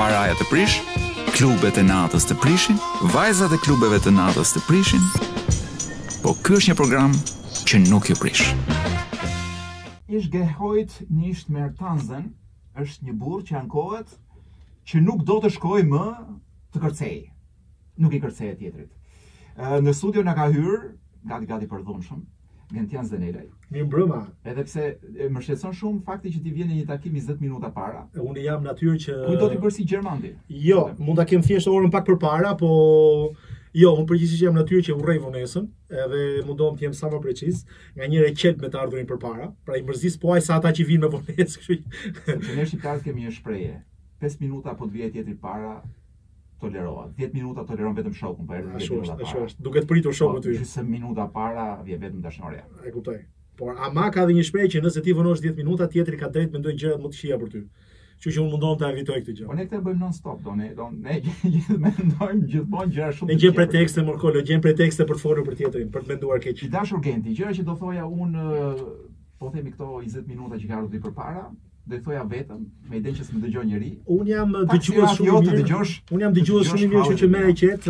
paraja të prish, klubet e natës të prishin, vajzat e klubeve të natës të prishin, po ky është një program që nuk ju prish. Ich gehoit nicht mehr tanzen është një burr që ankohet që nuk do të shkojë më të kërcej. Nuk i kërcej tjetrit. Në studio na ka hyrë, gati për dhunshëm, Gentian Zenelaj. Mirëmbrëma. Edhe pse më shqetëson shumë fakti që ti vjen në një takim 20 minuta para. Unë jam natyrë që Ku do t'i bërë si Gjermandi? Jo, mund ta kem thjesht orën pak përpara, po jo, unë përgjithsisht jam natyrë që urrej vonesën, edhe mundohem të jem sa më preciz, nga njëre qet me të ardhurin përpara, pra i mërzis po aj sa ata që vinë me vonesë, kështu që Sepse ne shqiptarët kemi një shprehje. 5 minuta po të vijë tjetri para tolerohet. 10 minuta toleron vetëm shokun, po erdhi 10 minuta para. Ashtu është, duke të pritur shokun ty. 20 minuta para vjen vetëm dashoria. E kuptoj. Por ama ka dhe një shprehje që nëse ti vonosh 10 minuta, tjetri ka drejt mendoj gjërat më të këqija për ty. Kështu që unë mundohem ta evitoj këtë gjë. Po ne këtë bëjmë non stop, ne mendojmë gjithmonë gjëra shumë. Ne gjejmë pretekste, morkolo, gjejmë pretekste për të folur për tjetrin, për të menduar keq. I dashur Genti, gjëra që do thoja unë, po themi këto 20 minuta që ka ardhur përpara, do i thoja vetëm, me idenë që s'më dëgjon njëri. Unë jam dëgjues shumë i mirë. Unë jam dëgjues shumë i mirë, kështu që merr qet.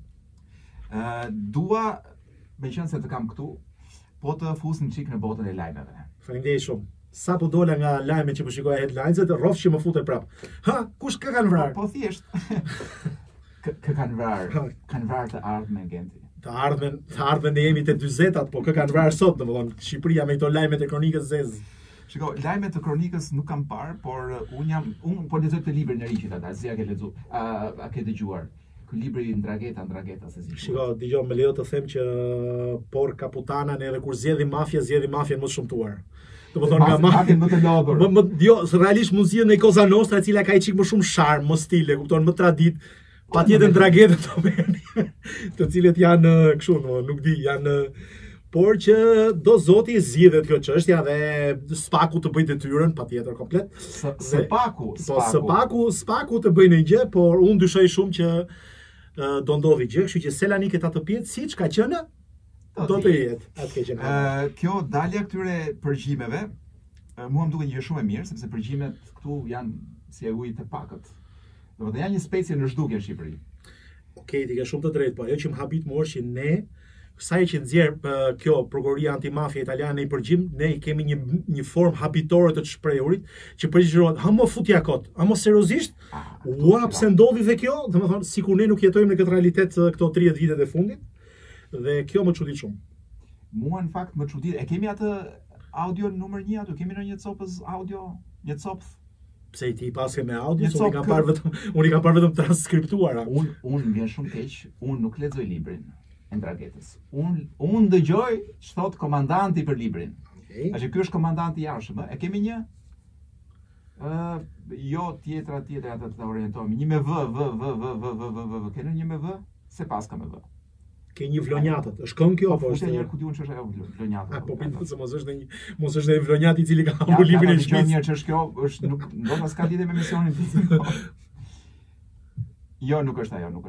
Dua, meqense të kam këtu, po të fusnim çik në botën e lajmeve. Faleminderit shumë. Sa po dola nga lajmet që po shikoja headlines-et, rrofsh që më futet prap. Ha, kush ka kanë vrarë? Po thjesht. Kë kanë vrarë të ardhmen Genti. Të ardhmen ne jemi te 40-at, po kë kanë vrarë sot, domethënë Shqipëria me këto lajmet e kronikës zezë. Shiko, lajmet të kronikës nuk kam parë, por unë po lexoj të librin e ri që ata, si a ke lexuar, a ke dëgjuar? Ky libri Ndrageta se si. Shiko, dëgjoj, më lejo të them që por kaputanan edhe kur zgjedhin mafjen më të shumtuar. Domethënë nga mafia më të lodhur. Jo, realisht mund zgjidhen në Cosa Nostra, e cila ka çik më shumë sharm, më stile, kupton, më tradit. Patjetër Ndrageta të merrni, të cilët janë kështu, nuk di, janë por që do zoti zgjidhet kjo çështja dhe Spaku të bëjë detyrën patjetër komplet. Spaku të bëjë një gjë, por unë dyshoj shumë që do ndodhi gjë, kështu që Selanik ta të pjetë siç ka qenë, do të jetë atë që qenë. Kjo dalja këtyre përgjimeve, mua më duket një gjë shumë e mirë, sepse përgjimet këtu janë si e ujit të pakët. Domethënë janë një specie në zhdukje në Shqipëri. Okej, ti ke shumë të drejtë, po ajo që më habit më është që ne sa që nxjerr kjo prokuroria antimafia italiane i përgjim, ne kemi një formë habitore të shprehurit që përgjigjerohet, ha mo futja kot, ha mo seriozisht, ua pse ndodhi dhe kjo, domethënë sikur ne nuk jetojmë në këtë realitet këto 30 vitet e fundit, dhe kjo më çudit shumë. Mua në fakt më çudit, e kemi atë audio numër 1 aty, kemi në një copës audio, një copë. Pse ti paske me audio, unë i kam parë vetëm transkriptuara. Unë vjen shumë keq, unë nuk lexoj librin Ndragetës. Unë dëgjoj ç'thot komandanti për librin. Ky është komandanti i jashtëm, e kemi një jo tjetra atë të orientohemi. Një me v. Keni një me v? Se pas ka me v. Ke një vlonjatët. Është këngë kjo apo është? Një ku diun ç'është ajo vlonjatë. Po pindu se mos është një vlonjat i cili ka hapur librin e shtëpisë. Mirë ç'është kjo, është nuk ndoshta s'ka lidhje me misionin fizik. Jo, nuk është ajo.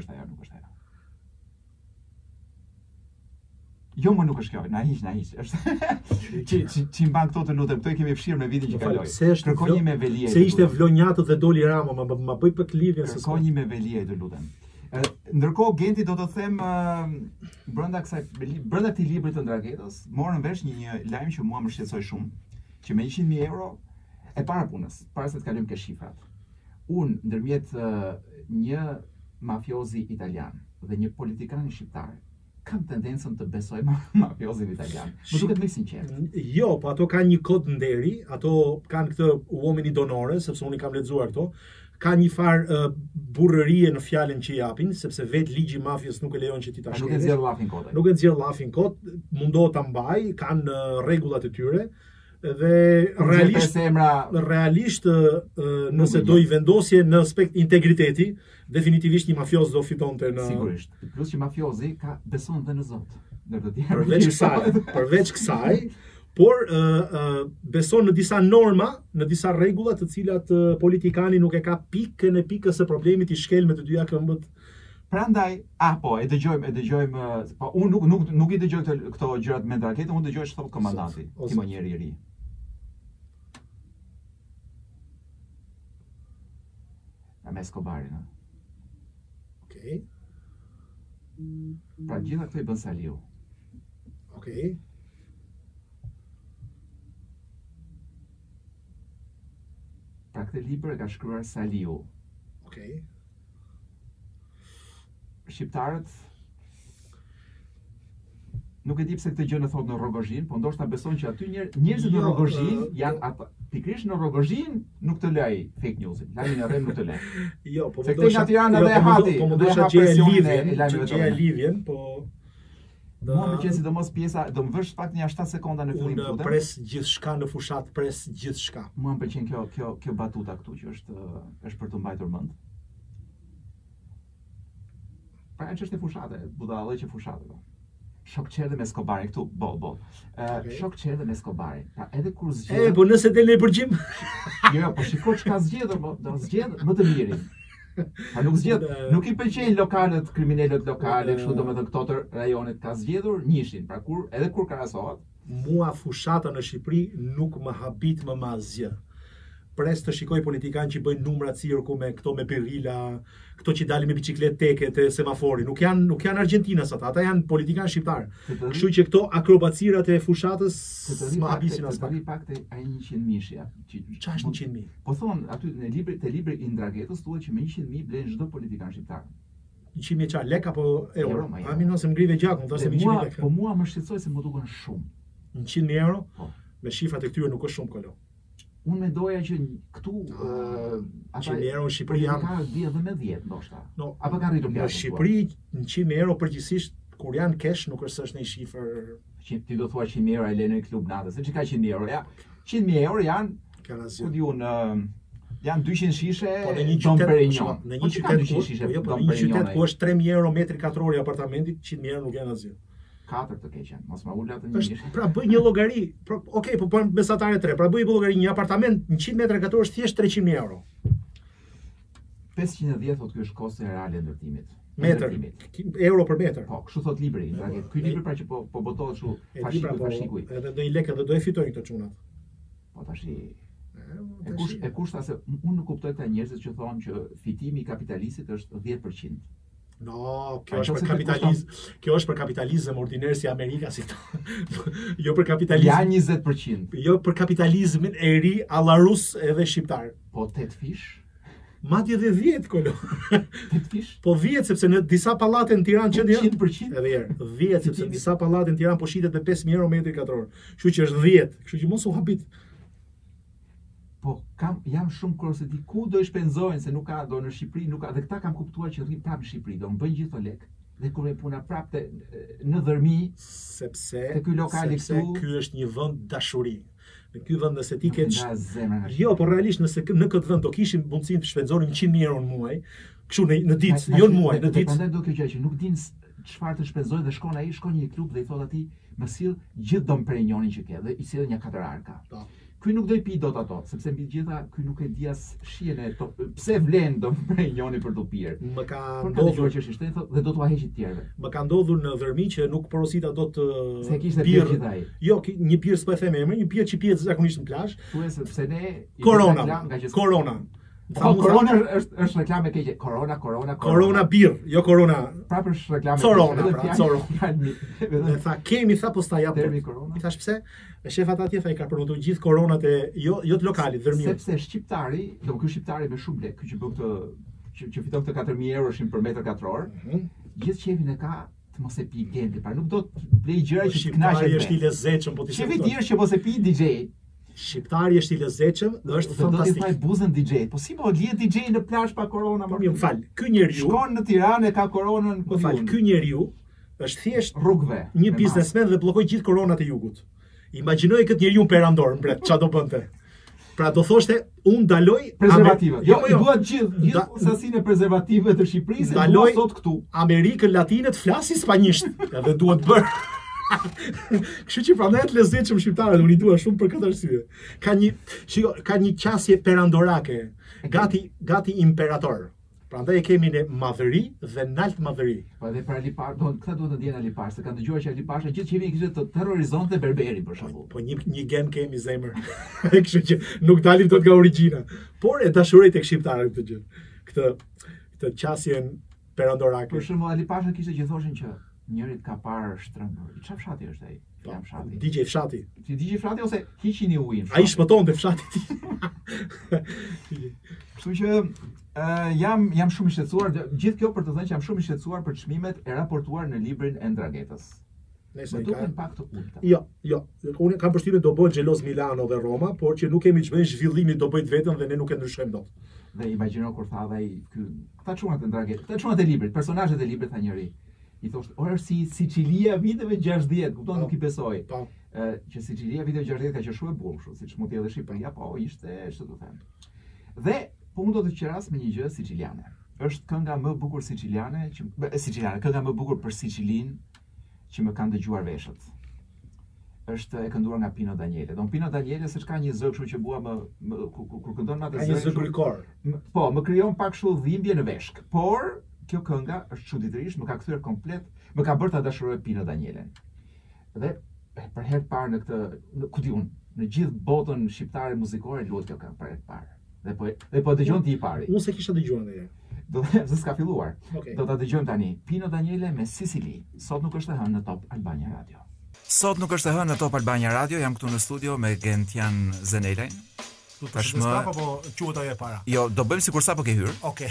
Jo, më nuk është kjo, na hiq. Është që mban këto të lutem, këto i kemi fshirë në vitin që kaloi. Kërkoj një me velie. Se ishte vlonjatët dhe doli Rama, ma bëj për lidhjen se kërkoj një me velie, të lutem. Ndërkohë Genti do të them brenda këtij libri të Ndragetës, morën vesh një lajm që mua më shqetësoi shumë, që me 100.000 euro e para punës, para se të kalojmë ke shifrat. Unë ndërmjet një mafiozi italian dhe një politikan shqiptar kam tendencën të besoj mafiozin italian. Më duket më i sinqert. Jo, po ato kanë një kod nderi, ato kanë këtë uomini donore, sepse unë i kam lexuar këto. Ka një farë burrërie në fjalën që i japin, sepse vetë ligji i mafias nuk e lejon që ti ta shkelësh. Nuk e nxjerr llafin kot. Nuk e nxjerr llafin kot, mundohet ta mbaj, kanë rregullat e tyre. Dhe realisht nëse do i vendosje në aspekt integriteti, definitivisht një mafioz do fitonte në sigurisht. Plus që mafiozi beson dhe në Zot. Përveç kësaj, por beson në disa norma, në disa rregulla të cilat politikani nuk e ka pikën e pikës së problemit, i shkel me të dyja këmbët. Prandaj, e dëgjojmë, po unë nuk i dëgjoj këto gjërat me Ndragetën, unë dëgjoj ç'thot komandanti, timonieri i ri. me Escobarin. Okej. Pra gjitha këto i bën Saliu. Okej. Pra këtë libër e ka shkruar Saliu. Okej. Shqiptarët nuk e di pse këtë gjë në thot në Rogozhin, po ndoshta beson që aty njerëzit në Rogozhin janë ata pikërisht në Rogozhin nuk të lej fake newsin. Lajmin e rrem nuk të lej. Jo, po Se këtej nga Tirana dhe hati. Po do e mundosha ha gjeja presionin lidhjen, e lajmeve gjeja tonë. lidhjen, po Mua më pëlqen sidomos pjesa, do më vësh pak një 7 sekonda në fillim. unë pres gjithçka në fushat, pres gjithçka. Mua më pëlqen kjo batuta këtu që është për të mbajtur mend. Pra që është e fushate, budallë që fushate. Shok qerdhe me Escobarin këtu, boll. Shok qerdhe me Escobarin. Pra edhe kur zgjedh. Po nëse del në përgjim. Jo, po shiko çka zgjedhur, do zgjedh më të mirin. Pa nuk zgjedh, nuk i pëlqejnë lokalët, kriminalët lokale, kështu domethënë këto të rajonit ka zgjedhur njëshin. Pra edhe kur krahasohet, Mua fushata në Shqipëri nuk më habit më asgjë. Pres të shikoj politikanë që bëjnë numra cirku me këto me pirila, këto që dalin me bicikletë teke te semafori. Nuk janë Argjentinas ata janë politikanë shqiptar. Kështu që këto akrobacirat e fushatës më habisin as pak. Të pak te ai 100 mishja. Çfarë është 100.000? Po thon aty në libri i Ndragetës thuhet që me 100.000 blen çdo politikan shqiptar. 100.000 çfarë, lek apo euro? Euro, A mi nëse më ngrive gjakun, thosë 100.000 lek. Po mua më shqetësoi se më duken shumë. 100.000 euro? Po. Me shifrat e këtyre nuk është shumë kolo. Unë mendoja që këtu ata 100.000 euro në Shqipëri janë ka di edhe me 10 ndoshta. No, Apo ka rritur në pjatë. Shqipëri 100.000 euro përgjithsisht kur janë cash nuk është një shifër Ti do thua 100.000 euro e lënë në klub natës, se ka 100.000 euro, ja. 100.000 euro janë, kanë ku asgjë. diun, janë 200 shishe Po në një Dom qytet, Perignon. në Po një që ka qytet 200 ku, shishe po Dom në një qytet Perignon. ku është 3.000 euro metri katror i apartamentit, 100.000 euro nuk janë asgjë. 4 të keqen, mos ma ul atë Është, një. pra bëj një llogari. Okej, po mesatare 3. Pra bëj një llogari, një apartament 100 metra katror është thjesht 300.000 euro. 510 thotë ky është kosti reale e ndërtimit. Metër, euro për metër. Po, kështu thot libri, Ndraget. Ky libër pra që po botohet kështu E di pra, po, fashikuj. edhe do i lek edhe do e fitojnë këto çunat. Po tash e kushta se unë nuk kuptoj këta njerëzit që thonë që fitimi i kapitalistit është 10%. No, kjo është për kapitalizëm. Kjo është për kapitalizëm ordiner si Amerika si këto. Jo për kapitalizëm. Ja 20%. Jo për kapitalizmin e ri alla rus edhe shqiptar. Po 8 fish. Madje edhe 10 kolo. 8 fish. Po 10 sepse në disa pallate në Tiranë që 100%. edhe herë, 10 sepse disa pallate në Tiranë po shitet me 5.000 euro metri katror. Kështu që është 10. Kështu që mos u habit. Po jam shumë kurioz se di ku do i shpenzojnë se nuk ka do në Shqipëri, nuk ka. Dhe këta kam kuptuar që rrin prapë në Shqipëri, do mbëjnë gjithë lek. Dhe kur e puna prapë në dhërmi, sepse ky lokali këtu, ky është një vend dashuri. Në ky vend nëse ti ke nga zemra nga Jo, po realisht nëse në këtë vend do kishim mundësinë të shpenzonim 100.000 euro në muaj, kështu në ditë, jo në muaj, në ditë. Prandaj do kjo gjë që nuk din çfarë të shpenzojë dhe shkon në një klub dhe i thot atij, më sill gjithë Dom Perignonin që ke dhe i sill një 4 arka. Ky nuk do i pi dot ato, sepse mbi gjitha ky nuk e di as shihen e pse vlen Dom Perignoni për të pirë. Më ka ndodhur që është thot dhe do t'ua heqë të tjerëve. Më ka ndodhur në Dhërmi që nuk porosita dot se kishte pirë gjithaj. Jo, një pirë s'po e them emrin, një pirë që pihet zakonisht në plazh. Thuaj se pse ne Korona. Korona është reklamë keqe. Korona birr, jo korona. Prapë është reklamë. Corona. Dhe tha kemi po sta jap. I thash pse? E shef ata atje tha i ka përmendur gjithë koronat e jo të lokalit, Dhërmi. Sepse shqiptari, do ky shqiptari me shumë lek, ky që bën këtë që fiton këtë 4.000 euroshin për metër katror, gjithë qefin e ka të mos e pi gendi, pra nuk do të blej gjëra që të kënaqet. Shqiptari është i lezetshëm, po ti shefi tjerë që mos e pi DJ. Shqiptari është i lezetshëm, është fantastik. Do të thaj buzën DJ. Po si po lihet DJ në plazh pa korona? Po më fal. Ky njeriu shkon në Tiranë ka koronën. Po fal, ky njeriu është thjesht rrugëve. Një biznesmen dhe bllokoi gjithë koronat e jugut. Imagjinoj këtë njeriu perandor, mbret, ç'a do bënte? Pra do thoshte, unë ndaloj prezervative. Jo, i duat gjithë sasinë e prezervative të Shqipërisë, ndaloj sot këtu. Amerikën Latine të flasin spanjisht, edhe duhet bërë. Kështu që prandaj të lezetshëm shqiptarët unë i dua shumë për këtë arsye. Ka një qasje perandorake, gati imperator. Prandaj e kemi ne madhëri dhe nalt madhëri. Po edhe për Alipar, këta duhet të ndjen Alipar, se kanë dëgjuar që Alipasha gjithë qevin kishte të terrorizonte berberin për shembull. Po një gen kemi zemër. Kështu që nuk dalim dot nga origjina. Por e dashuroj tek shqiptarët këtë gjë. këtë qasjen perandorake. Për shembull, Ali Pasha kishte që thoshin që njërit ka parë shtrëmbur. Çfarë fshati është ai? Jam fshati. DJ fshati. Si DJ fshati ose hiqini ujin? Ai shpëtonte fshati. Kështu që jam shumë i shqetësuar, gjithë kjo për të thënë që jam shumë i shqetësuar për çmimet e raportuar në librin e Ndragetës. Nëse Më duken pak të ulta. Jo. Unë kam përshtypjen do bëhet xheloz Milano dhe Roma, por që nuk kemi çmend zhvillimin do bëjt vetëm dhe ne nuk e ndryshojmë dot. Dhe imagjino kur tha ai këta çunat e Ndragetës, këta çunat e librit, personazhet e librit tha njëri. I thoshte, "Ora si Sicilia viteve 60", kupton, nuk i besoi. Po. Që Sicilia viteve 60 ka qenë shumë e bukur kështu, siç mund të jetë Shqipëria, po ishte, ç'do të them. Dhe po unë do të qeras me një gjë siciliane. Është kënga më e bukur siciliane, kënga më e bukur për Sicilinë që më kanë dëgjuar veshët. Është e kënduar nga Pino Daniele. Don Pino Daniele se ka një zë kështu që bua kur këndon me atë Ka një zë grykor. Po, më krijon pak kështu dhimbje në veshk. Por kjo kënga është çuditërisht, më ka kthyer komplet, më ka bërë ta dashuroj Pino Danielen. Dhe për herë të parë në këtë, ku di unë, në gjithë botën shqiptare muzikore luhet kjo këngë për herë të parë. Dhe po dëgjon ti i pari. Unë se kisha dëgjuar ndonjëherë. Do të them se s'ka filluar. Okay. Do ta dëgjojmë tani. Pino Daniele me Sicily. Sot nuk është e hënë në Top Albania Radio. Sot nuk është e hënë në Top Albania Radio, jam këtu në studio me Gentian Zenelajn. Tashmë apo quhet ajo e para? Jo, do bëjmë sikur sapo ke hyrë. Okej.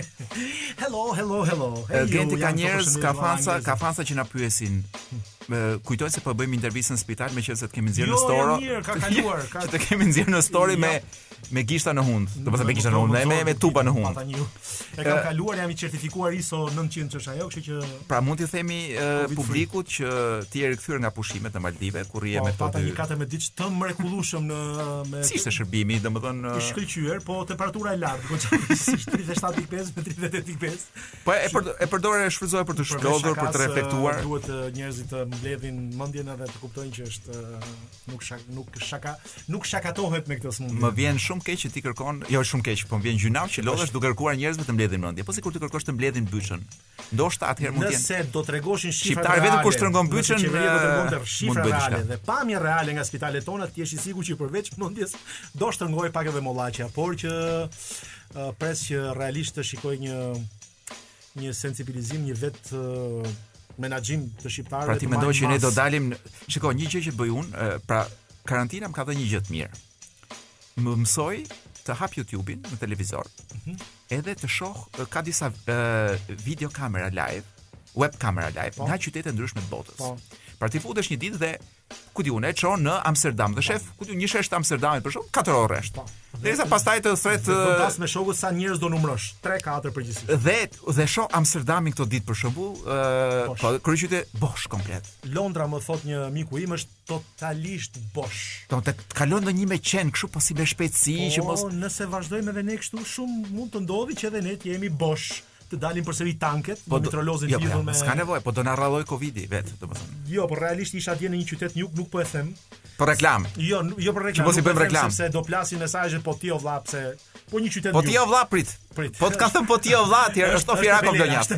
Hello. Genti ka njerëz, ka fansa që na pyesin. Kujtoj se po bëjmë intervistën në spital meqense të kemi nxjerrë në story. Jo, mirë, ka kaluar. Që të kemi nxjerrë në story me gishta në hund. Do të thënë me gishta në hund, me tuba në hund. E kam kaluar, jam i certifikuar ISO 900 që është ajo, kështu që pra mund t'i themi publikut që ti je rikthyer nga pushimet në Maldive, kur rrihe me këto dy. Një 14 ditë të mrekullueshëm me si ishte shërbimi, domethënë i shkëlqyer, po temperatura e lartë, goxhalisht 37.5 me 38.5. Po e përdorë shfrytëzohet për të shplodhur, për të reflektuar. Duhet njerëzit të mbledhin mendjen edhe të kuptojnë që është nuk shakatohet me këtë smundje. Më vjen shumë keq që ti kërkon, jo shumë keq, po më vjen gjynaf që lodhesh duke kërkuar njerëzve të mbledhin mendje. Po sikur ti kërkosh të mbledhin byçën. Ndoshta atëherë mund të jenë. Nëse do t'rregoshin shifrat reale. Shqiptar vetëm kur shtrëngon byçën, do të tregonte shifra reale dhe pamje reale nga spitalet tona, ti je i sigurt që përveç mendjes do shtrëngoj pak edhe mollaqja, por që pres që realisht të shikoj një sensibilizim, një menaxhim të shqiptarëve. Pra ti mendoj që ne do dalim, shikoj, një gjë që bëj unë, pra karantina më ka dhënë një gjë të mirë. Më mësoj të hap YouTube-in në televizor. Edhe të shoh ka disa video kamera live, web kamera live nga qytete ndryshme të botës. Pra ti futesh një ditë dhe ku di unë e çon në Amsterdam dhe shef, ku di një shesh të Amsterdamit për shkak 4 orë rresht. Derisa pastaj të thret vendas me shokut sa njerëz do numërosh, 3-4 përgjithsisht. Dhe shoh Amsterdamin këto ditë për shembull, po kryeqytet bosh komplet. Londra më thot një miku im është totalisht bosh. Do të kalon ndonjë me qen kështu po si me shpejtësi që mos. Nëse vazhdojmë edhe ne kështu, shumë mund të ndodhi që edhe ne të jemi bosh. Të dalim përsëri tanket, me mitrolozin lidhur me. S'ka nevojë, po do na rralloj Covidi vetë, domethënë. Jo, por realisht isha atje në një qytet nuk po e them. Për reklam. Jo për reklam. Mos i bëjmë reklam. Sepse do plasin mesazhet po ti o vlla, pse po një qytet. Po ti o vlla prit. Po të ka thënë po ti o vlla, atje është Firakov Donjat.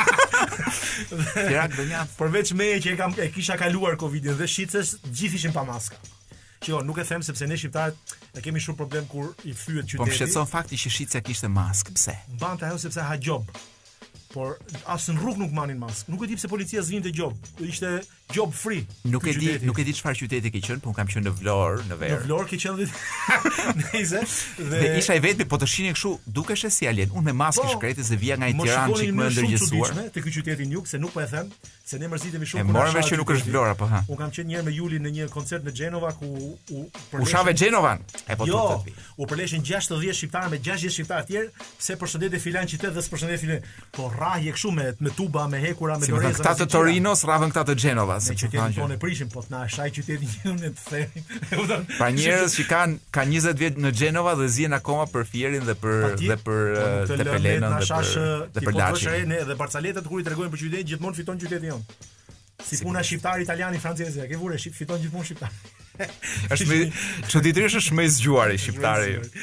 Firak Donjat. Përveç meje që e kisha kaluar Covidin dhe shitses, gjithë ishin pa maska. Jo, nuk e them sepse ne shqiptarët e kemi shumë problem kur i thyet qyteti. Po më shqetëson fakti që shitja kishte maskë, pse? Bante ajo sepse ha gjob. Por as në rrugë nuk manin maskë. Nuk e di pse policia zvinte gjob. Ishte job free. Nuk e di çfarë qyteti ke qenë, po un kam qenë në Vlorë, në Verë. Në Vlorë ke qenë nëse dhe isha i vetmi, po të shihni kështu, dukesh si alien. Unë me maskë shkrete se vija nga Tiranë çik më ndërgjegjësuar. Te ky qyteti Juk, se nuk po e them, se ne mërzitemi shumë kur. E morëm vesh që nuk është Vlora, po ha. Un kam qenë një herë me Julin në një koncert në Genova ku u shave Genovan. E po jo, u përleshin 60 shqiptarë me 60 shqiptarë tjerë, pse përshëndetje filan qytet dhe përshëndetje filan. Po rrahje kështu me tuba, me hekura, me doreza. Këta të Torinos rravën këta të Genova, si që thonë. Po ne prishim, po na shaj qytetin njëun të themi. Pra njerëz që kanë 20 vjet në Genova dhe zihen akoma për Fierin dhe për Tepelenën dhe për Laçin. Ne dhe Barcaletët kur i tregojnë për qytetin gjithmonë fiton qyteti jon. Si puna shqiptar, italian, francez, ke vure fiton gjithmonë shqiptar. Është çuditërisht është më i zgjuar i shqiptari.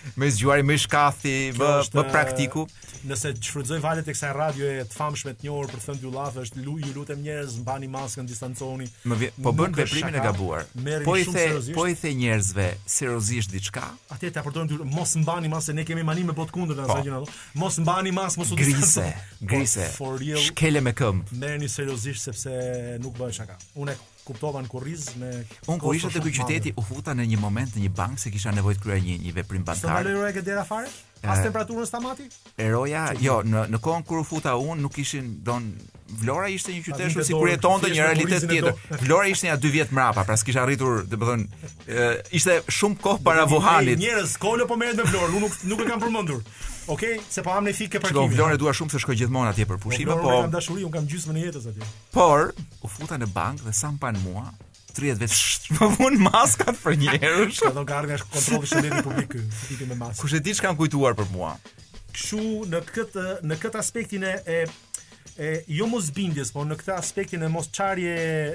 me zgjuari, me shkathi, më praktiku. Nëse shfrytëzoj valët e kësaj radioje të famshme të njohur për thënë dy llafë është ju lutem njerëz mbani maskën, distanconi. Po bën veprimin e gabuar. Po i the njerëzve seriozisht diçka. Atë ta përdorim mos mbani maskë, ne kemi mani me botë kundër asaj gjë ato. Mos mbani maskë, mos u distanconi. Grise. Shkele me këmbë. Merrni seriozisht sepse nuk bëhet shaka. Unë kuptova në kurriz me unë kur isha te ky qyteti u futa në një moment në një bankë se kisha nevojë të kryer një veprim bankar. Sa valoroj që dera fare? Pas temperaturën stamati? Eroja, jo, në kohën kur u futa unë nuk ishin Vlora ishte një qytet si kur jetonte një realitet tjetër. Vlora ishte ja 2 vjet mrapa, pra s'kisha arritur, domethënë, ishte shumë kohë para Wuhanit. Njerëz, Kolo po merret me Vlorë, unë nuk e kam përmendur. Okej, se po ham në fikë parkimi. Vlorë dua shumë se shkoj gjithmonë atje për pushime, po. Unë kam dashuri, unë kam gjysmën e jetës atje. Por u futa në bankë dhe sa mpan mua 30 vjet më vun maskat për njerëz. Ka dhënë garë nga kontrolli shëndeti publik këtu me maskë. Kush e di ç'kan kujtuar për mua. Kështu në këtë aspektin e jo mosbindjes, por në këtë aspektin e mosçarje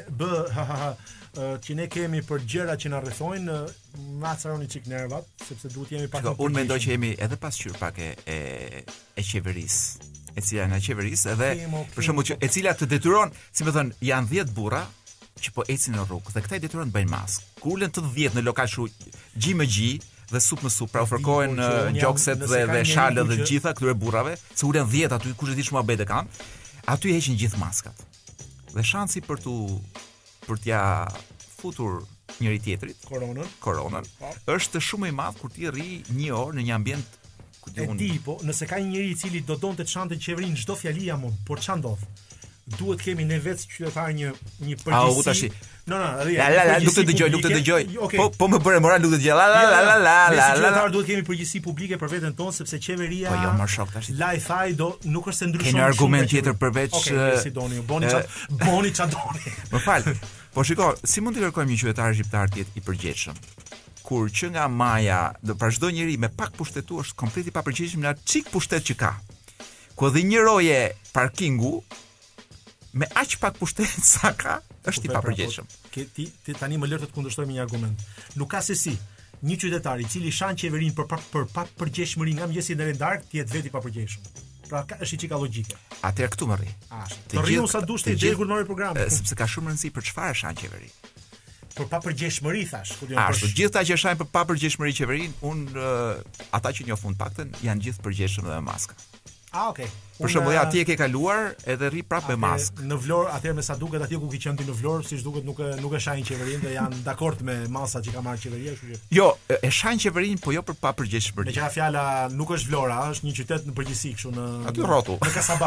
që ne kemi për gjëra që na rrethojnë, na caroni çik nervat, sepse duhet jemi pak. Unë mendoj që jemi edhe pasqyr pak e qeverisë. E cila në qeverisë edhe për shembull e cila të detyron, si më thon, janë 10 burra që po ecin në rrugë dhe këta i detyron të bëjnë maskë. Kur ulen të 10 në lokal shu gji më gji dhe sup më sup, pra ofërkohen gjokset dhe shalët dhe gjitha këtyre burrave, se ulen 10 aty, kush e di ç'muhabete kanë, aty heqin gjithë maskat. Dhe shansi për t'ja futur njëri tjetrit koronën është shumë i madh kur ti rri 1 orë në një ambient ku ti po nëse ka një njeri i cili do donte të çante qeverinë çdo fjali jam unë, por ç'a ndodh? Duhet kemi ne vetë qytetar një përgjegjësi. Nuk të dëgjoj. Po më bëre moral, nuk të dëgjoj. Qytetar duhet kemi përgjegjësi publike për veten tonë sepse qeveria. Po jo, më shok tash. Lajfaj do nuk është se ndryshon. Keni argument tjetër përveç si doni, boni ç'a doni. Më fal. Po shiko, si mund të kërkojmë një qytetar shqiptar të jetë i përgjegjshëm? Kur që nga maja, për çdo njeri me pak pushtetu është komplet i papërgjegjshëm në atë çik pushtet që ka. Ku edhe një roje parkingu me aq pak pushtet sa ka, është i papërgjegjshëm. Ti tani më lër të kundërshtoj me një argument. Nuk ka se si një qytetar i cili shan qeverinë për papërgjegjshmëri nga mëngjesi deri në darkë të jetë vetë i papërgjegjshëm. Pra është çika logjike. Atëherë këtu më rri. Të rriu sa dush ti deri kur marrë programin. Sepse ka shumë rëndësi për çfarë shan qeveri. Për papërgjegjshmëri thash, ku diun. Ashtu, gjithë ata që shajnë për papërgjegjshmëri qeverinë, ata që njofun paktën janë gjithë përgjegjshëm dhe me maska. Okay. Për shembull, atje ke kaluar edhe rri prapë me maskë. Në Vlorë, atëherë me sa duket atje ku ke qenë ti në Vlorë, siç duket nuk e shajnë qeverinë dhe janë dakord me masat që ka marrë qeveria, kështu që. Jo, e shajnë qeverinë, po jo për papërgjegjshmëri. Me qenë fjala nuk është Vlora, është një qytet në përgjithësi kështu në aty rrotull. Në Kasaba.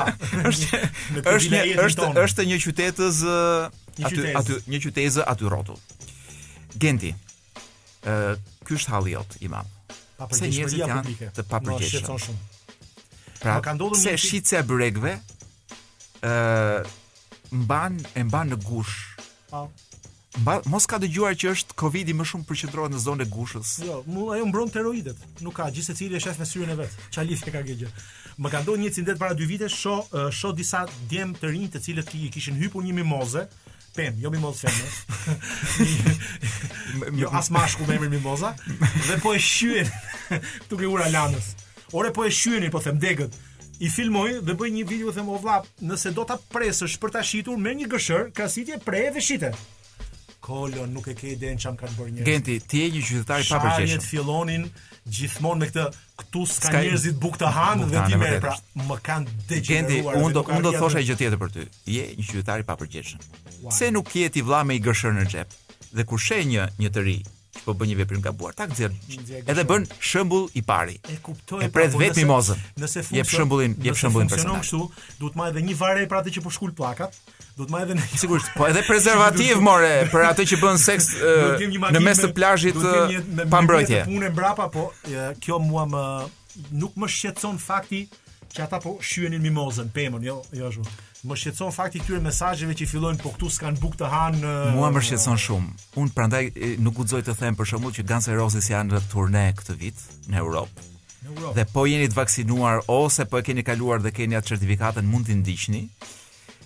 Është një qytetës aty një qytetëz aty rrotull. Genti. Ky është halli jot i madh. Papërgjegjshmëria publike. Të papërgjegjshëm. Shumë. Pra, se shitja e byrekëve mban në gush. Mos ka dëgjuar që është Covidi më shumë përqendrohet në zonën e gushës. Jo, ajo mbron steroidet. Nuk ka, gjithë secili e shef me syrin e vet. Ç'a lidhje ka kjo gjë? Më ka ndodhur një incident para 2 vitesh, shoh disa djem të rinj të cilët i kishin hypur një mimoze. Jo mimoz femër. Jo as mashkull me emrin mimoza dhe po e shyen këtu ke ura lanës. Ore po e shyeni, po them degët. I filmoj dhe bëj një video them o vlla, nëse do ta presësh për ta shitur, merr një gëshër, krasitje, prej dhe shite. Kolo nuk e ke idenë çam kanë bërë njerëz. Genti, ti je një qytetar i papërgjegjshëm. Shanjet fillonin gjithmonë me këtë këtu s'ka njerëzit bukë të hanë dhe ti merr, pra më kanë degeneruar. Genti, unë do të thosha gjë tjetër për ty. Je një qytetar i papërgjegjshëm. Se nuk je ti vlla me një gëshër në xhep. Dhe kur sheh një të ri po bën një veprim gabuar, ta nxjerr. Edhe bën shembull i pari. E kuptoj. E pret vetë mimozën. Nëse jep shembullin personal. Kështu, duhet marrë edhe një varej për atë që po shkul pllakat. Duhet marrë edhe sigurisht, po edhe prezervativ more për atë që bën seks në mes të plazhit pa mbrojtje. Punë mbrapa, po kjo mua nuk më shqetëson fakti që ata po shyenin mimozën, pemën, jo ashtu. Më shqetëson fakti këtyre mesazheve që fillojnë po këtu s'kan bukë të hanë. Mua më shqetëson shumë. Unë prandaj nuk guxoj të them për shembull që Guns N' Roses janë në turne këtë vit në Europë. Dhe po jeni të vaksinuar ose po e keni kaluar dhe keni atë certifikatën mund t'i ndiqni,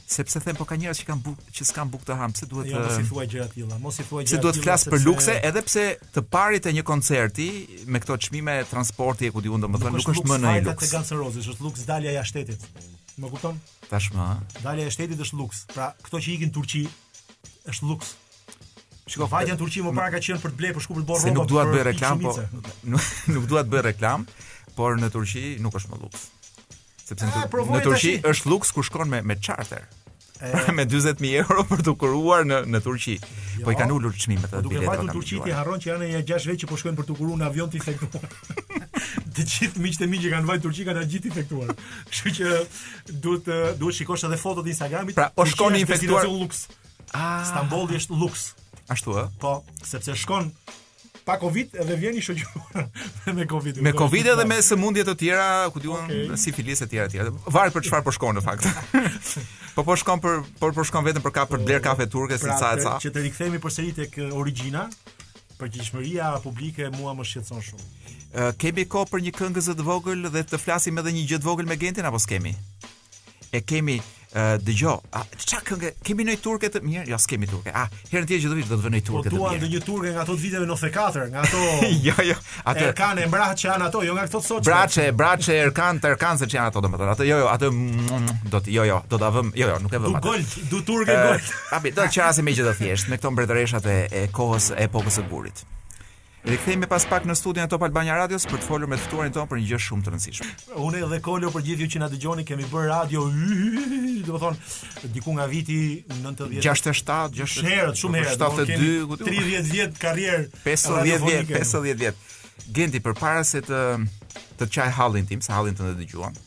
Sepse them po ka njerëz që s'kan bukë të hanë, pse duhet Jo, mos i thuaj gjëra të tilla, mos i thuaj gjëra të tilla. Se duhet flas për lukse, edhe pse të parit e një koncerti me këto çmime transporti e ku diun domethënë nuk është më në luks. Nuk është Guns N' Roses, është luks dalja jashtë shtetit. Më kupton? Tashmë, dalja jashtë shtetit është luks. Pra, këto që ikin në Turqi është luks. Shiko, vajtja në Turqi më para ka qenë për të blerë për shku për të bërë rroba. Se nuk dua të bëj reklam, po nuk dua të bëj reklam, por në Turqi nuk është më luks. Sepse në Turqi është luks kur shkon me charter. Me 40.000 euro për të kuruar në Turqi. Jo, po i kanë ulur çmimet atë biletave. Duke vajtur në Turqi ti harron që janë një 6 vjet që po shkojnë për të kuruar në avion të infektuar. Të gjithë miqtë e mi që kanë vajtur në Turqi kanë gjithë infektuar. Kështu që duhet shikosh edhe fotot e Instagramit. Pra, o shkon infektuar luks. Stambolli është luks. Ashtu ë? Po, sepse shkon pa Covid edhe vjen i shoqëruar me Covid. Me Covid edhe me sëmundje të tjera, ku diun sifilis e tjera. Varet për çfarë po shkon në fakt. Po shkon shkon vetëm për për bler kafe turke si ca e ca. Që të rikthehemi përsëri tek origjina, përgjegjësia publike mua më shqetëson shumë. Kemi kohë për një këngëzë të vogël dhe të flasim edhe një gjë të vogël me Gentin apo s'kemi? E kemi dëgjoj, çfarë këngë kemi në turke të mirë? Jo, s'kemi turke. Herën tjetër që do të vënë turke të mirë. Po duan ndonjë turke nga ato të viteve 94, nga ato. Jo, ato Erkan e Mbraç janë ato, jo nga këto të sotshme. Braçe, Erkan se janë ato domethënë. Ato ato do ta vëm, nuk e vëm ato. Du turke gold. Do të qasë me gjë të thjeshtë, me këto mbretëreshat e kohës e epokës së gurit. Rikthehemi pas pak në studion e Top Albania Radios për të folur me ftuarin tonë për një gjë shumë të rëndësishme. Unë dhe Kolo për gjithë ju që na dëgjoni, kemi bërë radio, domethënë diku nga viti 90, 67, shumë herë, 72, 30 vjet karrierë, 50 vjet. Genti, përpara se të çaj hallin tim, se hallin të dëgjuam.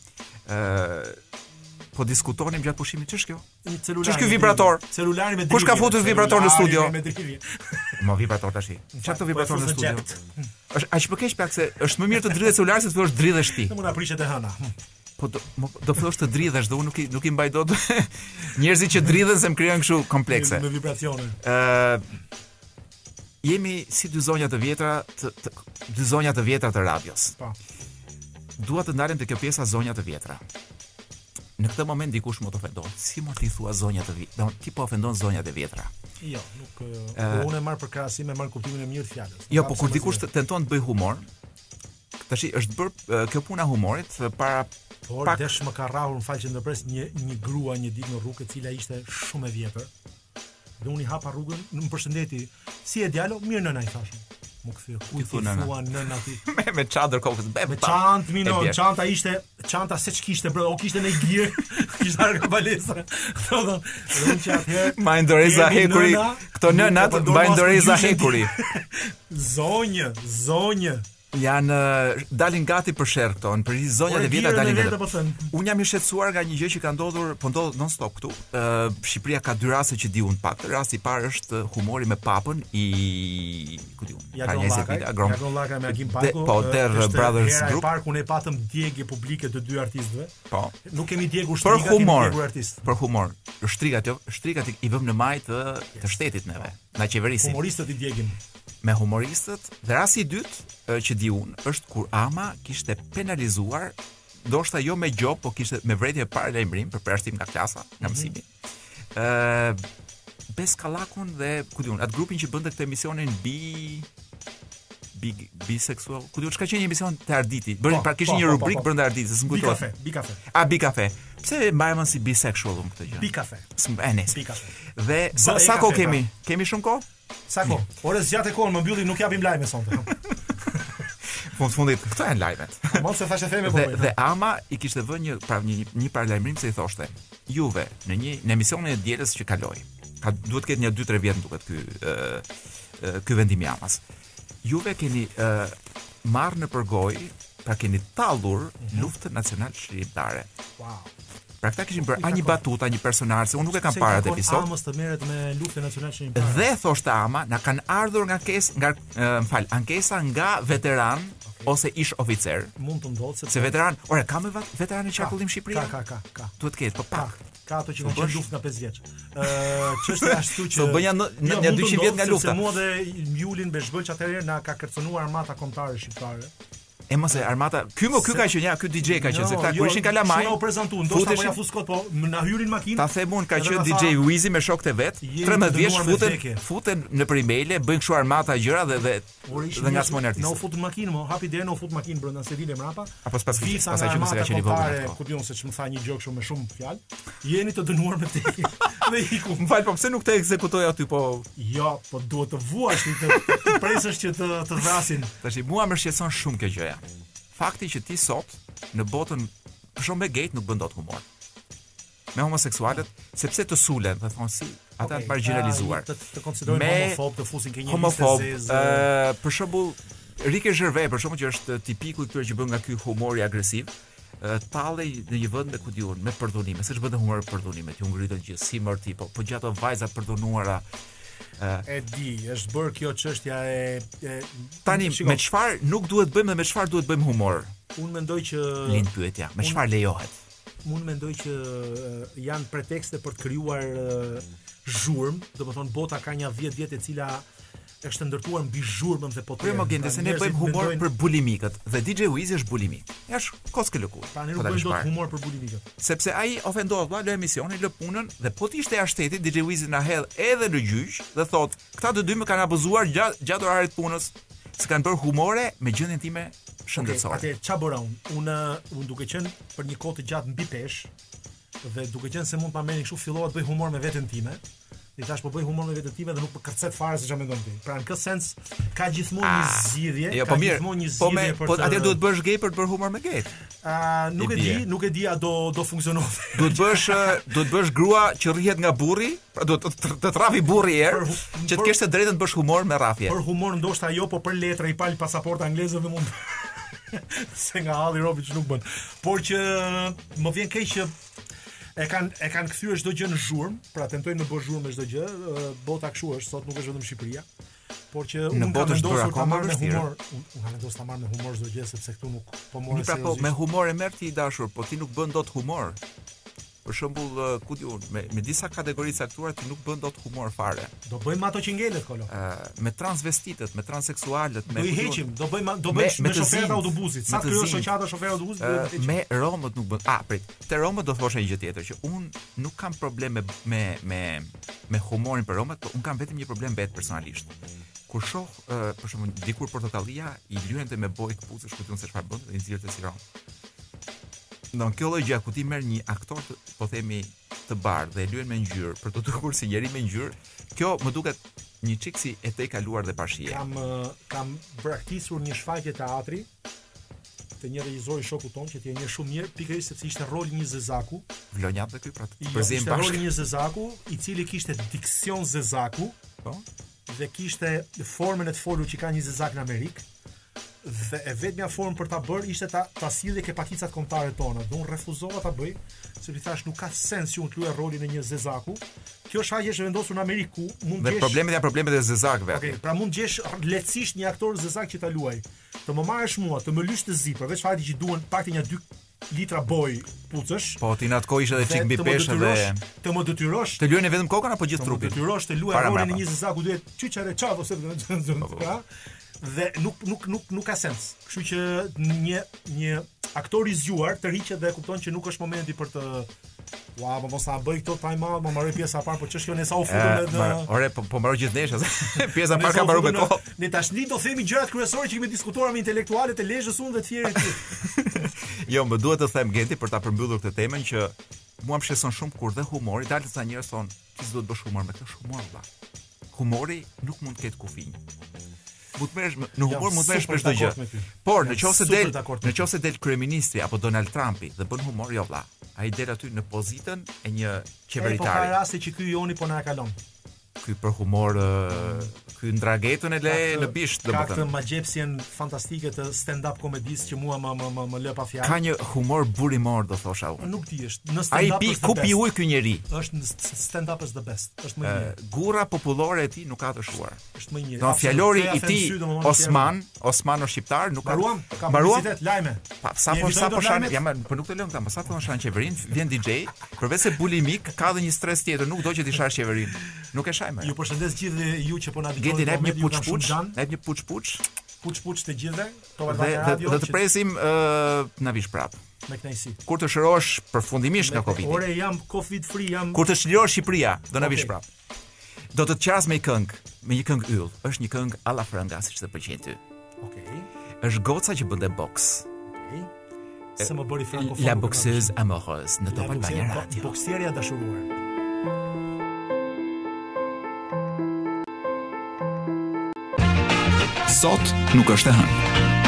Po diskutonim gjatë pushimit, ç'është kjo? Ç'është ky vibrator? Celulari me drivje. Kush ka futur vibrator në studio? Mo vibrator tash. Çfarë të vibrator në studio? Është aq më keq pak se është më mirë të dridhesh celularin se të thosh dridhesh ti. Mund ta prishet e hëna. Po do thosh të dridhesh, do unë nuk i mbaj dot njerëzit që dridhen se më krijojnë kështu komplekse. Me vibracione. Jemi si dy zonja të vjetra të radios. Po. Dua të ndalem te kjo pjesa zonja të vjetra. Në këtë moment dikush më të ofendon. Si më ti thua zonjat e vjetra? Ti po ofendon zonjat e vjetra. Jo, nuk unë e marr për krahasim, e marr kuptimin e mirë të fjalës. Jo, po kur dikush tenton të bëj humor, tash është bërë kjo puna humorit para Por desh më ka rrahur, më fal që ndërpres një grua një ditë në rrugë e cila ishte shumë e vjetër. Dhe unë i hapa rrugën, më përshëndeti. Si e djalo? Mirë nëna, i thashë. Më kthye. Ku ti thua nëna ti? Me çadër kokës. Me çantë minon, çanta ishte, çanta se ç'kishte bro, o kishte në gir, kishte arka palestra. Thonë, unë që atëherë ma Indoreza hekuri. Këto nënat ma Indoreza hekuri. Zonjë. Janë dalin gati për sherr këto, për zonjat e vjetra dalin gati. Unë jam i shqetësuar nga një gjë që ka ndodhur, po ndodh non stop këtu. Shqipëria ka dy raste që di unë pak. Rasti i parë është humori me papën i ku di unë. Ja Grollaka me Agim Pajko. Po Der Brothers Group. Në parku ne patëm djegje publike të dy artistëve. Po. Nuk kemi djegur shtrigat, kemi djegur artist. Për humor. Shtrigat i vëm në maj të shtetit neve, nga qeverisi. Humoristët i djegim. Me humoristët, dhe rasti i dytë që di unë është kur Ama kishte penalizuar, ndoshta jo me gjop, po kishte me vretje para lajmërim për përjashtim nga klasa, nga mësimi. Beskallakun dhe ku di unë, atë grupin që bënte këtë emisionin biseksual, ku di unë, çka qenë një emision te Arditi. Kishin një rubrikë brenda Arditit, s'm kujtohet. Bikafe. Bikafe. Pse mbajmë si bisexual këtë gjë? Bikafe. Bikafe. Dhe sa kohë kemi? Kemi shumë kohë? Sa kohë? Ore zgjat e kohën, më mbylli, nuk japim lajme sonte. Fundit, këto janë lajmet. Mos e thashë theme po. Dhe Ama i kishte vënë një paralajmërim se i thoshte, juve në emisionin e dielës që kaloi. Duhet të ketë një 2-3 vjet duket ky vendim i Amas. Juve keni marrë në përgojë, pra keni tallur luftën nacionale shqiptare. Wow. Pra këta kishin bërë një batuta, një personazh, se unë nuk e kam parë atë episod. Amës të merret me luftën nacionale shqiptare. Dhe thoshte Ama, na kanë ardhur ankesa nga veteran ose ish oficer. Mund të ndodhë se veteran, ka me veteran në qarkullim Shqipëria? Ka. Duhet të ketë, po pak. Ka ato që kanë qenë luftë nga 5 vjeç. Ç'është ashtu që so bëja në 200 vjet nga lufta. Se mua dhe Julin Beshbëq atëherë na ka kërcënuar armata kombëtare shqiptare. E mos e Armata, ky ka qenë, ky DJ ka qenë, se këta kur ishin kalamaj. Shumë u prezantuan, ndoshta po ja fuskot, po na hyrin makinë. Ta them unë, ka qenë DJ Wizi me shokët e vet, 13 vjeç futen në për emailë, bëjnë kështu Armata gjëra dhe ngacmojnë artistë. Na u futën makinë, mo hapi deri na u fut makinë brenda se dilem mbrapa. Apo pas pasaj që mëse ka qenë i vogël. Ku diun se ç'më tha një gjok shumë me shumë fjalë. Jeni të dënuar me vdekje. Dhe iku. M'fal, po pse nuk të ekzekutoj aty po? Jo, po duhet të vuash të presësh që të vrasin. Tash mua më shqetëson shumë kjo gjëja. Fakti që ti sot në botën për shkak me gate nuk bën dot humor. Me homoseksualët, sepse të sulen, dhe thonë si, ata të marginalizuar. Të konsiderojnë homofob, të fusin ke një homofob, për shembull, Rike Gervais, për shembull, që është tipiku i këtyre që bën nga ky humori agresiv, tallej në një vend me ku diun, me përdhunime, s'është bënë humor përdhunime, që u ngritën gjithë si mërti, po gjatë vajza përdhunuara. E di, është bërë kjo çështja e tani me çfarë nuk duhet bëjmë dhe me çfarë duhet bëjmë humor? Unë mendoj që lind pyetja, me çfarë lejohet? Unë mendoj që janë pretekste për të krijuar zhurmë, domethënë bota ka një 10 vjet e cila është ndërtuar mbi zhurmën dhe poterin. Po më se ne bëjmë humor për bulimikët dhe DJ Wizi është bulimik. Është koskë lëkurë. Tani nuk bëjmë dot humor për bulimikët. Sepse ai ofendohet, valla, lë emisionin, lë punën dhe po të ishte jashtëti, DJ Wizi na hedh edhe në gjyq dhe thot, këta të dy më kanë abuzuar gjatë orarit punës, se kanë bërë humore me gjendjen time shëndetësore. Atë ç'a bëra unë? Unë duke qenë për një kohë të gjatë mbi pesh dhe duke qenë se mund ta merrni kështu fillova të bëj humor me veten time. I thash po bëj humor me veten time dhe nuk po kërcet fare se ç'a mendon ti. Pra në këtë sens ka gjithmonë një zgjidhje, jo, ka gjithmonë një zgjidhje për të. Po atëherë duhet bësh gay për të bërë humor me gay. Nuk e di a do funksionon. Duhet bësh grua që rrihet nga burri, pra duhet të trafi burri herë, që të kesh të drejtën të bësh humor me rrafje. Për humor ndoshta jo, po për letra i pal pasaportë angleze dhe mund se nga halli robi që nuk bën. Por që më vjen keq që e kanë kthyer çdo gjë në zhurmë, pra tentojnë në bëj zhurmë çdo gjë, bota kështu është, sot nuk është vetëm Shqipëria. Por që unë kam vendosur ta marr me humor, unë kam vendosur ta marr me humor çdo gjë sepse këtu nuk po morë seriozisht. Me humor e merr ti i dashur, po ti nuk bën dot humor. Për shembull, ku diun, me disa kategori caktuara ti nuk bën dot humor fare. Do bëjmë ato që ngelet kolo. Me transvestitët, me transseksualët, do i heqim, do bëjmë me shoferët e autobusit. Sa kryo shoqata shoferët e autobusit do të heqim. Me romët nuk bën. Prit. Te romët do thosha një gjë tjetër që unë nuk kam problem me humorin për romët, por unë kam vetëm një problem vetë personalisht. Kur shoh, për shembull, dikur Portokallia i lyente me bojë kputush, kujtun se çfarë bën, dhe i nxirrte si rom. Në kjo lloj ku ti merr një aktor po themi të bardhë dhe e lyen me ngjyrë për të dukur si njëri me ngjyrë, kjo më duket një çik si e te kaluar dhe pashije. Kam braktisur një shfaqje teatri te një regjisor i shokut ton që ti e njeh shumë mirë, pikërisht sepse ishte roli një zezaku. Vlonjat dhe ky pra të përzim bashkë. Ishte roli një zezaku i cili kishte diksion zezaku, po, dhe kishte formën e të folur që ka një zezak në Amerikë. Dhe e vetmja formë për ta bërë ishte ta sillje ke pakicat kombëtare tona. Dhe unë refuzova ta bëj, sepse i thash nuk ka sens që unë të luaj rolin e një zezaku. Kjo shaqje është vendosur në Amerikë, mund dhe problemet janë problemet e zezakëve. Okej, pra mund gjesh lehtësisht një aktor zezak që ta luaj. Të më marrësh mua, të më lysh të zi, përveç faktit që duhen paktën një 2 litra boj pucësh. Po ti natë kohë ishte edhe çik mbi peshë dhe të më detyrosh. Të luajnë vetëm kokën apo gjithë trupin? Të detyrosh të luaj rolin e një zezaku duhet çuçare çaf ose dhe nuk ka sens. Kështu që një aktor i zgjuar tërhiqet dhe kupton që nuk është momenti për të po mos ta bëj këto time out, më marrë pjesa e parë, po ç'është kjo ne sa u futëm në ore, po mbaroj gjithë nesha, pjesa e parë ka mbaruar me kohë. Ne tashni do themi gjërat kryesore që kemi diskutuar me intelektualët e Lezhës unë dhe të tjerë. Jo, më duhet të them Genti për ta përmbyllur këtë temën që mua më shqetëson shumë kur dhe humori, dalë sa njerëz thonë, ti s'duhet të bësh humor me këtë humor valla. Humori nuk mund të ketë kufinë. Mund të merresh në humor, mund të merresh me çdo gjë. Por nëse del kryeministri apo Donald Trumpi dhe bën humor, jo valla. Ai del aty në pozitën e një qeveritari. Po ka raste që ky Joni po na e kalon. Ky për humor, ky ndragetën e le në bisht, domethënë. Ka këtë magjepsjen fantastike të stand-up komedisë që mua më lë pa fjalë. Ka një humor burimor, do thosha unë. Nuk di është. Në stand-up ai kupi ujë ky njeri. Është në stand-up is the best. Është më i mirë. Gurra popullore e tij nuk ka të shuar. Është më i mirë. Do fjalori i tij Osman o shqiptar nuk ka. Mbaruam lajme. Sa po shan, jam po nuk të lëm ta, sa po shan qeverin, vjen DJ, përveç se bulimik ka edhe një stres tjetër, nuk do që ti shash qeverin. Nuk e shajmë. Ju përshëndes gjithë ju që po na dëgjoni. Geti, na jep një puç-puç, na jep një puç-puç. Puç të gjithëve. Dhe të presim na vish prap. Me kënaqësi. Kur të shërosh përfundimisht nga Covidi. Ore jam Covid free, jam. Kur të çlirosh Shqipëria, do na vish prap. Do të qas me një këngë yll. Është një këngë alla franga siç të pëlqen ty. Okej. Është goca që bënte boks. Okej. Se më bëri franco. La boxeuse amoureuse në Top Albania Radio. Boksierja dashuruar. Sot nuk është e hënë.